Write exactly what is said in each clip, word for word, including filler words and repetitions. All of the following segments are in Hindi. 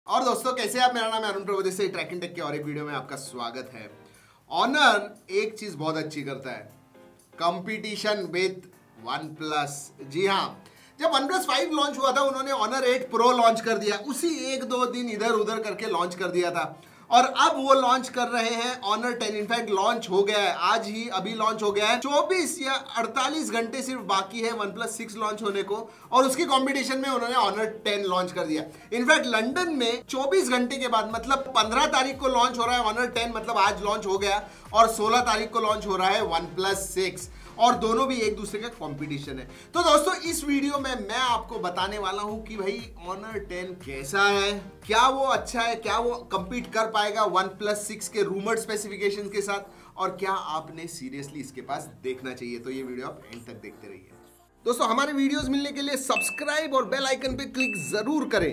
और दोस्तों कैसे आप? मेरा नाम है अरुण प्रभु से ट्रैकिंग टेक के और एक वीडियो में आपका स्वागत है। ऑनर एक चीज बहुत अच्छी करता है, कंपटीशन विद वन प्लस। जी हाँ, जब वन प्लस फाइव लॉन्च हुआ था उन्होंने ऑनर एट प्रो लॉन्च कर दिया, उसी एक दो दिन इधर उधर करके लॉन्च कर दिया था और अब वो लॉन्च कर रहे हैं ऑनर टेन। इनफैक्ट लॉन्च हो गया है, आज ही अभी लॉन्च हो गया है। चौबीस या अड़तालीस घंटे सिर्फ बाकी है वन प्लस सिक्स लॉन्च होने को और उसकी कंपटीशन में उन्होंने ऑनर टेन लॉन्च कर दिया। इनफैक्ट लंदन में चौबीस घंटे के बाद, मतलब पंद्रह तारीख को लॉन्च हो रहा है ऑनर टेन, मतलब आज लॉन्च हो गया, और सोलह तारीख को लॉन्च हो रहा है वन प्लस सिक्स, और दोनों भी एक दूसरे का कंपटीशन है। तो दोस्तों इस वीडियो में मैं आपको बताने वाला हूं कि भाई ऑनर टेन कैसा है, क्या वो अच्छा है, क्या वो compete कर पाएगा वन प्लस सिक्स के रूमर्ड स्पेसिफिकेशन के साथ, और क्या आपने सीरियसली इसके पास देखना चाहिए। तो ये वीडियो आप एंड तक देखते रहिए। दोस्तों हमारे वीडियोस मिलने के लिए सब्सक्राइब और बेल आइकन पे क्लिक जरूर करें।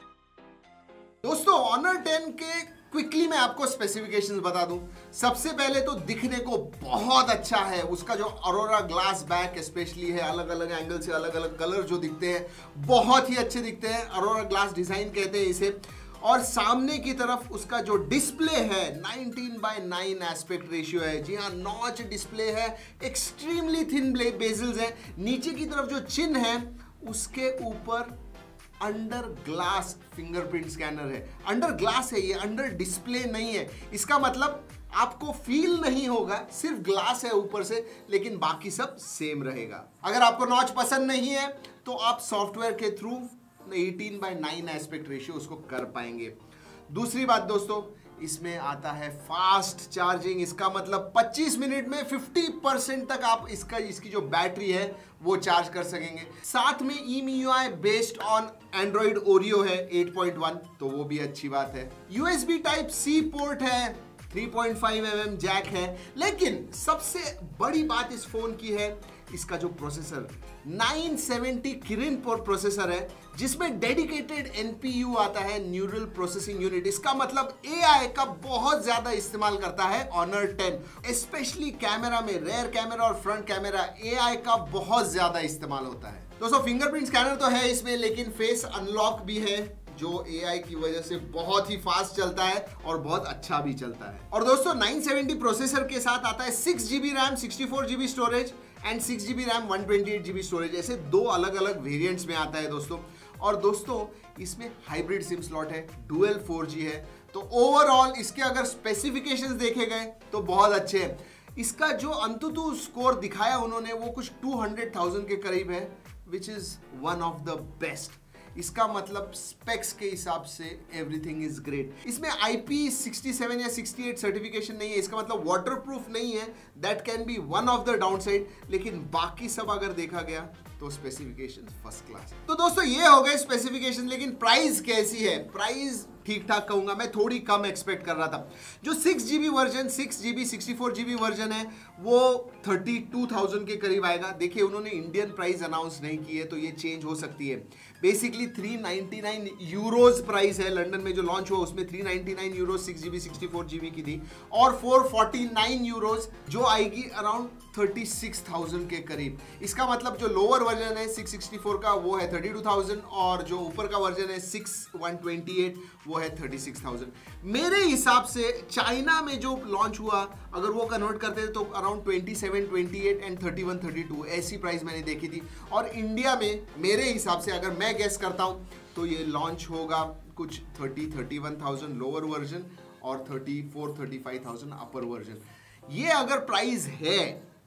दोस्तों ऑनर टेन के क्विकली मैं आपको स्पेसिफिकेशंस बता दूं। सबसे पहले तो दिखने को बहुत अच्छा है, उसका जो अरोरा ग्लास बैक स्पेशली है, अलग अलग एंगल से अलग अलग कलर जो दिखते हैं बहुत ही अच्छे दिखते हैं। अरोरा ग्लास डिजाइन कहते हैं इसे। और सामने की तरफ उसका जो डिस्प्ले है nineteen by nine aspect ratio है। जी हाँ, नॉच डिस्प्ले है, एक्सट्रीमली थिन बेजल्स है। नीचे की तरफ जो चिन्ह है उसके ऊपर अंडर ग्लास फिंगरप्रिंट स्कैनर है। अंडर ग्लास है ये, अंडर डिस्प्ले नहीं है। इसका मतलब आपको फील नहीं होगा, सिर्फ ग्लास है ऊपर से, लेकिन बाकी सब सेम रहेगा। अगर आपको नॉच पसंद नहीं है तो आप सॉफ्टवेयर के through eighteen by nine aspect ratio उसको कर पाएंगे। दूसरी बात दोस्तों, इसमें आता है फास्ट चार्जिंग। इसका मतलब पच्चीस मिनट में फिफ्टी परसेंट तक आप इसका इसकी जो बैटरी है वो चार्ज कर सकेंगे। साथ में E M U I based on Android Oreo है एट पॉइंट वन, तो वो भी अच्छी बात है। U S B type C port है, three point five M M jack है। लेकिन सबसे बड़ी बात इस फोन की है इसका जो processor nine seventy Kirin processor है, जिसमें डेडिकेटेड एन पी यू आता है, न्यूरल प्रोसेसिंग यूनिट। इसका मतलब ए आई का बहुत ज्यादा इस्तेमाल करता है ऑनर टेन, स्पेशली कैमरा में, रेयर कैमरा और फ्रंट कैमरा, ए आई का बहुत ज्यादा इस्तेमाल होता है। दोस्तों फिंगरप्रिंट स्कैनर तो है इसमें, लेकिन फेस अनलॉक भी है जो ए आई की वजह से बहुत ही फास्ट चलता है और बहुत अच्छा भी चलता है। और दोस्तों नाइन सेवेंटी प्रोसेसर के साथ आता है six GB RAM, sixty four GB storage and six GB RAM, one twenty eight GB storage. ऐसे दो अलग अलग वेरिएंट्स में आता है दोस्तों। और दोस्तों इसमें हाइब्रिड सिम स्लॉट है, डुअल फोर जी है। तो ओवरऑल इसके अगर स्पेसिफिकेशंस देखे गए तो बहुत अच्छे हैं। इसका जो अंतुतु स्कोर दिखाया उन्होंने वो कुछ टू हंड्रेड थाउजेंड के करीब है, which is one of the best. इसका मतलब स्पेक्स के हिसाब से एवरीथिंग इज ग्रेट। इसमें आई पी सिक्सटी सेवन या सिक्सटी एट सर्टिफिकेशन नहीं है, इसका मतलब वाटरप्रूफ नहीं है। That can be one of the downside, लेकिन बाकी सब अगर देखा गया तो स्पेसिफिकेशन फर्स्ट क्लास है। तो दोस्तों ये हो गए स्पेसिफिकेशन, लेकिन प्राइस कैसी है? प्राइस ठीक ठाक कहूंगा मैं, थोड़ी कम एक्सपेक्ट कर रहा था। जो six GB version, six GB sixty four GB version है वो थर्टी टू थाउजेंड के करीब आएगा। देखिए उन्होंने इंडियन प्राइस अनाउंस नहीं की है तो ये चेंज हो सकती है। Basically three ninety nine euros price है। लंदन में जो लॉन्च हुआ उसमें three ninety nine euros six GB sixty four GB की थी, और फोर फोर्टी नाइन यूरोज जो आएगी अराउंड थर्टी सिक्स थाउजेंड के करीब। इसका मतलब जो लोअर वर्जन है सिक्स सिक्सटी फोर का वो है थर्टी टू थाउजेंड, और जो ऊपर का वर्जन है सिक्स वन ट्वेंटी एट वो है थर्टी सिक्स थाउजेंड। मेरे हिसाब से चाइना में जो लॉन्च हुआ अगर वो कन्वर्ट करते तो around twenty seven, twenty eight and thirty one, thirty two ऐसी प्राइस मैंने देखी थी। और इंडिया में मेरे हिसाब से अगर मैं गेस करता हूं तो ये लॉन्च होगा कुछ thirty, thirty one thousand lower version और thirty four, thirty five thousand upper version. ये अगर प्राइस है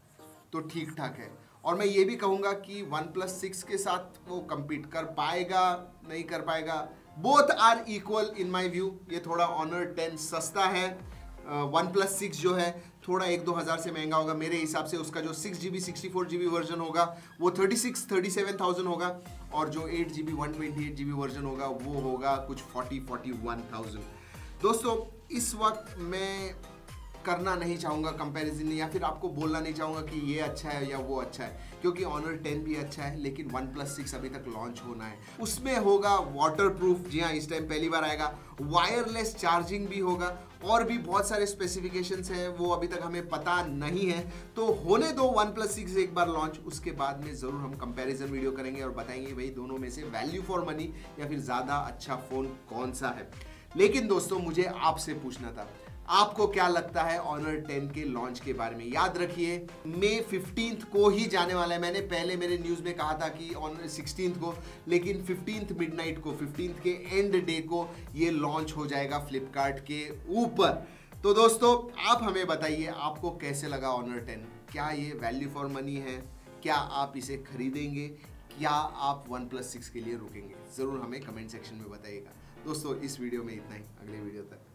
तो ठीक ठाक है। और मैं ये भी कहूंगा कि वन प्लस सिक्स के साथ वो compete कर पाएगा, नहीं कर पाएगा, both are equal in my view. ये थोड़ा ऑनर टेन सस्ता है, वन प्लस सिक्स जो है थोड़ा एक दो हज़ार से महंगा होगा मेरे हिसाब से। उसका जो six GB sixty four GB version होगा वो thirty six, thirty seven thousand होगा, और जो eight GB one twenty eight GB version होगा वो होगा कुछ फोर्टी, फोर्टी वन थाउजेंड। दोस्तों इस वक्त मैं करना नहीं चाहूँगा कंपैरिजन, या फिर आपको बोलना नहीं चाहूँगा कि ये अच्छा है या वो अच्छा है, क्योंकि ऑनर टेन भी अच्छा है, लेकिन वन प्लस सिक्स अभी तक लॉन्च होना है। उसमें होगा वाटर प्रूफ, जी हाँ इस टाइम पहली बार आएगा, वायरलेस चार्जिंग भी होगा, और भी बहुत सारे स्पेसिफिकेशंस हैं वो अभी तक हमें पता नहीं है। तो होने दो वन प्लस सिक्स एक बार लॉन्च, उसके बाद में ज़रूर हम कंपैरिजन वीडियो करेंगे और बताएंगे भाई दोनों में से वैल्यू फॉर मनी या फिर ज़्यादा अच्छा फ़ोन कौन सा है। लेकिन दोस्तों मुझे आपसे पूछना था, आपको क्या लगता है ऑनर टेन के लॉन्च के बारे में। याद रखिए मई फिफ्टींथ को ही जाने वाला है। मैंने पहले मेरे न्यूज़ में कहा था कि ऑनर सिक्सटींथ को, लेकिन फिफ्टींथ मिडनाइट को, फिफ्टींथ के एंड डे को ये लॉन्च हो जाएगा फ्लिपकार्ट के ऊपर। तो दोस्तों आप हमें बताइए आपको कैसे लगा ऑनर टेन, क्या ये वैल्यू फॉर मनी है, क्या आप इसे खरीदेंगे, क्या आप वन प्लस सिक्स के लिए रुकेंगे, ज़रूर हमें कमेंट सेक्शन में बताइएगा। दोस्तों इस वीडियो में इतना ही, अगले वीडियो तक